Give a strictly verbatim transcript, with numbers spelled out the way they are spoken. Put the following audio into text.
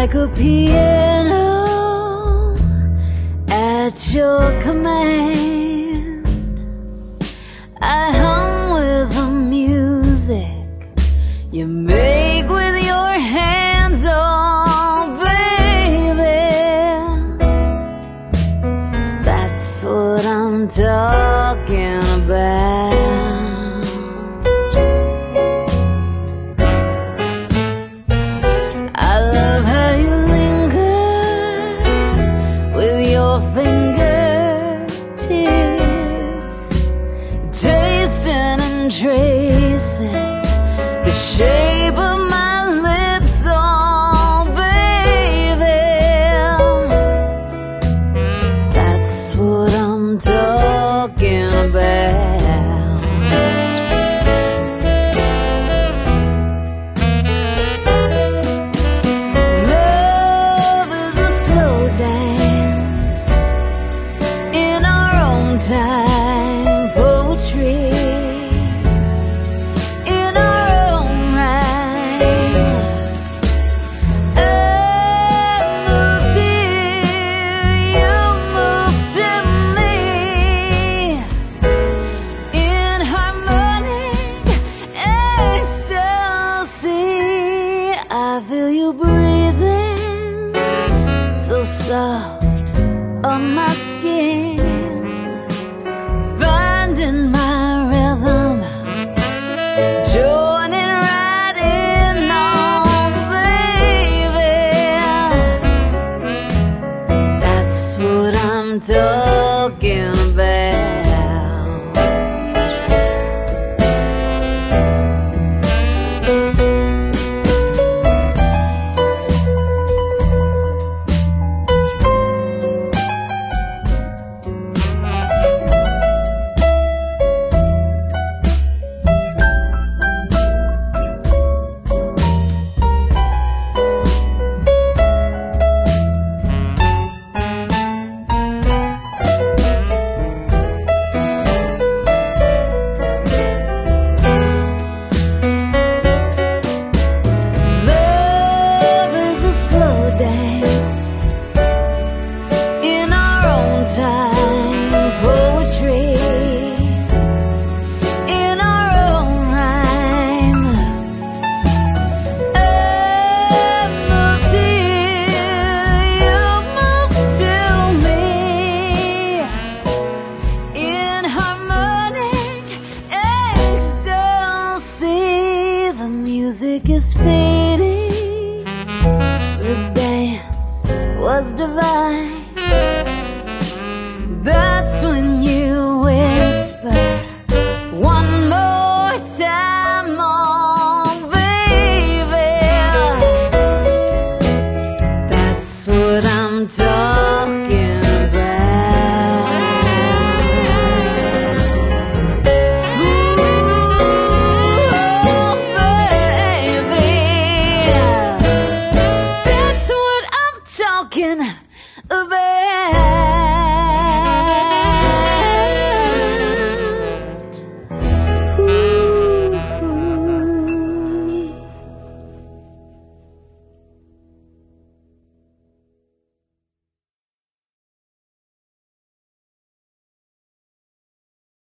like a piano at your command. I hum with the music you make with your hands, oh baby. That's what I'm talking about. I love how you linger with your fingertips, tasting and tracing the shape of my lips, oh baby. That's what I'm talking about. Love is a slow dance in our own time, poetry in our own rhyme. I move to you, you move to me, in harmonic ecstasy. I feel you breathing so soft on my skin, finding my rhythm, joining right in, oh baby. That's what I'm talking about. Love is a slow dance in our own time, poetry in our own rhyme. I move to you, you move to me, in harmonic ecstasy. The music is fading, the dance was divine.